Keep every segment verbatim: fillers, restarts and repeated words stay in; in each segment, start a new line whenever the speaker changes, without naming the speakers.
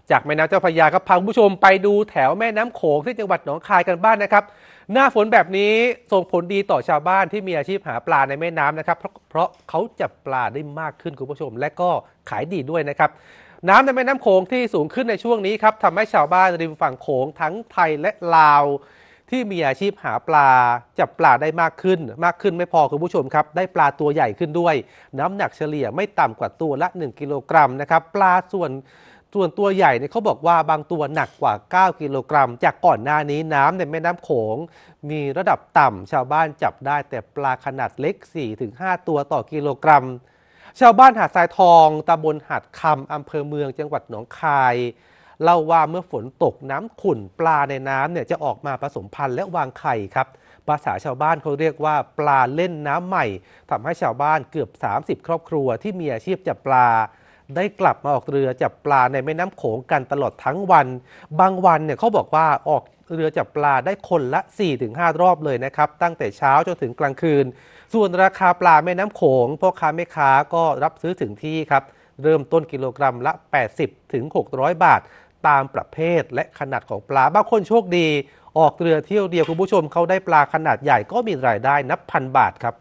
จากแม่น้ำเจ้าพระยาครับพาคุณผู้ชมไปดูแถวแม่น้ำโขงที่จังหวัดหนองคายกันบ้าง น, นะครับหน้าฝนแบบนี้ส่งผลดีต่อชาวบ้านที่มีอาชีพหาปลาในแม่น้ำนะครับเพราะเพราะเขาจับปลาได้มากขึ้นคุณผู้ชมและก็ขายดีด้วยนะครับน้ำในแม่น้ำโขงที่สูงขึ้นในช่วงนี้ครับทำให้ชาวบ้านริมฝั่งโขงทั้งไทยและลาวที่มีอาชีพหาปลาจับปลาได้มากขึ้นมากขึ้นไม่พอคุณผู้ชมครับได้ปลาตัวใหญ่ขึ้นด้วยน้ำหนักเฉลี่ยไม่ต่ำกว่าตัวละหนึ่งกิโลกรัมนะครับปลาส่วนส่วนตัวใหญ่เนี่ยเขาบอกว่าบางตัวหนักกว่าเก้ากิโลกรัมจากก่อนหน้านี้น้ำในแม่น้ำโขงมีระดับต่ำชาวบ้านจับได้แต่ปลาขนาดเล็ก สี่ถึงห้า ตัวต่อกิโลกรัมชาวบ้านหาดทรายทองตำบลหาดคำอำเภอเมืองจังหวัดหนองคายเล่าว่าเมื่อฝนตกน้ำขุ่นปลาในน้ำเนี่ยจะออกมาผสมพันธุ์และวางไข่ครับภาษาชาวบ้านเขาเรียกว่าปลาเล่นน้ำใหม่ทำให้ชาวบ้านเกือบสามสิบครอบครัวที่มีอาชีพจับปลาได้กลับมาออกเรือจับปลาในแม่น้ำโขงกันตลอดทั้งวันบางวันเนี่ยเขาบอกว่าออกเรือจับปลาได้คนละ สี่ถึงห้า รอบเลยนะครับตั้งแต่เช้าจนถึงกลางคืนส่วนราคาปลาแม่น้ำโขงพ่อค้าแม่ค้าก็รับซื้อถึงที่ครับเริ่มต้นกิโลกรัมละ แปดสิบถึงหกร้อย บาทตามประเภทและขนาดของปลาบางคนโชคดีออกเรือเที่ยวเดียวคุณผู้ชมเขาได้ปลาขนาดใหญ่ก็มีรายได้นับพันบาทครับ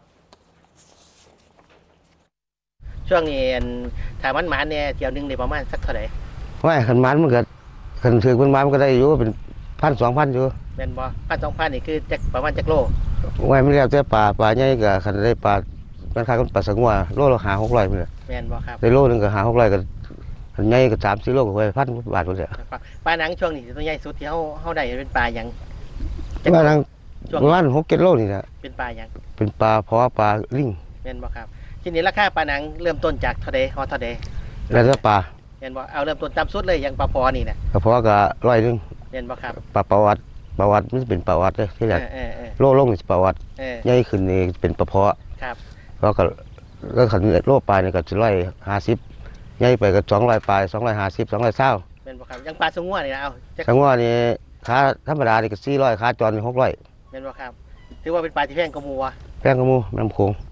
ช่วงนี้ถ้ามันมาเนี่ยเที่ยวนึงได้ประมาณสักเท่าไหร่
ว่าขันมันมันก็ขันถือมันมันก็ได้อยู่เป็นพันสองพันอยู่
เป็นบ่พันสองพันนี่คือจะประมาณจักโล
ว่าไม่เรียกแต่ปลาปลาใหญ่ก็ขันได้ปลามันขายกันปลาสังวาโลละหาหกร้อยนี่แหละ
แม่นบ่ครับ
ได้โลนึงก็หาหกร้อยก็ขันใหญ่ก็สามสี่โลก็ไปพันบาทหมดเลย
ปลาหนังช่วงนี้ตัวใหญ่สุดที่เขาเขาได้เป็นปลาอย่าง
ปลาหนังประมาณหกเจ็ดโลนี่แหละ
เป็นปลาอย่าง
เป็นปลาเพาะปลาลิง
แม่นบ่ครับทีนี้ราคาปลาหนังเริ่มต้นจากเท่าใดฮอดเท่าใด
แล้วถ้าปลา
แม่นบ่เอาเริ่มต้นต่ำสุดเลยอย่างปลาพอนี่นะ
ปลาเพาะก็ร้อยนึง
แม่นบ่ครับ
ปลาประวัติประวัติมันเป็นประวัติเลยที่แรกโลลงนี่ประวัติใหญ่ขึ้นนี่เป็นปลาเพาะ
ครับ
เพราะก็ก็ขันโลปลายนี่ก็จะร้อยห้าสิบใหญ่ไปก็สองร้อยปลายสองร้อยห้าสิบสองร้อยเศร้า
เป็นบ่ครับยังปลาสงวนนี่นะเอา
สงวนนี่ขาธรรมดานี่ก็สี่ร้อยขาจรนี่หกร้อย
เป็นบ่ครับถือว่าเป็นปลาที่แพงกว่าหมู่วะ
แพงกว่าหมู่น้ำโขง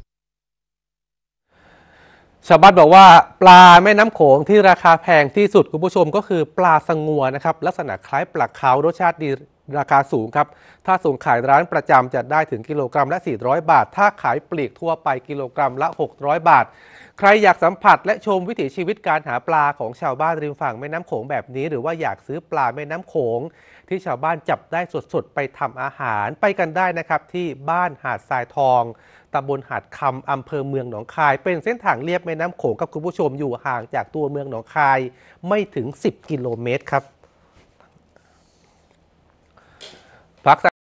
ชาวบ้านบอกว่าปลาแม่น้ำโขงที่ราคาแพงที่สุดคุณผู้ชมก็คือปลาสงวนนะครับลักษณะคล้ายปลาเค้ารสชาติดีราคาสูงครับถ้าส่งขายร้านประจำจะได้ถึงกิโลกรัมละสี่ร้อยบาทถ้าขายปลีกทั่วไปกิโลกรัมละหกร้อยบาทใครอยากสัมผัสและชมวิถีชีวิตการหาปลาของชาวบ้านริมฝั่งแม่น้ำโขงแบบนี้หรือว่าอยากซื้อปลาแม่น้ำโขงที่ชาวบ้านจับได้สดๆไปทำอาหารไปกันได้นะครับที่บ้านหาดทรายทองตำบลหาดคำอำเภอเมืองหนองคายเป็นเส้นทางเลียบแม่น้ำโขงกับคุณผู้ชมอยู่ห่างจากตัวเมืองหนองคายไม่ถึงสิบกิโลเมตรครับ